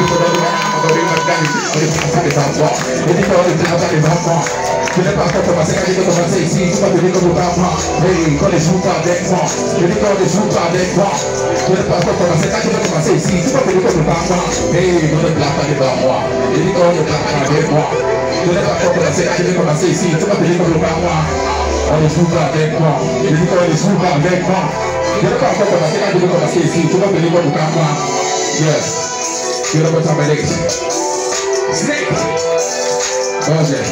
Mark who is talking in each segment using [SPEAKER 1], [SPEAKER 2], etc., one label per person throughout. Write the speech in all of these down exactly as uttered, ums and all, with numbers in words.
[SPEAKER 1] Je n'ai pas encore commencé, quand j'ai commencé ici, tu m'as donné comme autant moi. Hey, quand les joues pas avec moi, je dis quand les joues pas avec moi. Je n'ai pas encore commencé, quand j'ai commencé ici, tu m'as donné comme autant moi. Hey, quand le blague pas devant moi, je dis quand le blague pas avec moi. Je n'ai pas encore commencé, quand j'ai commencé ici, tu m'as donné comme autant moi. On ne joue pas avec moi, je dis quand on ne joue pas avec moi. Je n'ai pas encore commencé, quand j'ai commencé ici, tu m'as donné comme autant moi. Yes, you know what's happening next. Snake. Okay.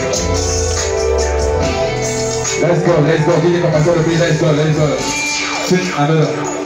[SPEAKER 1] Let's go, let's go. D J Compassion, please, let's go, let's go. Another.